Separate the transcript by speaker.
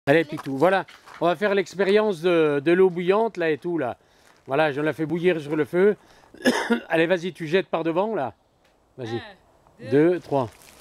Speaker 1: Allez, Pitou, voilà. On va faire l'expérience de l'eau bouillante, là, et tout, là. Voilà, je la fais bouillir sur le feu. Allez, vas-y, tu jettes par devant, là. Vas-y.
Speaker 2: 1, 2,
Speaker 1: 2, 3.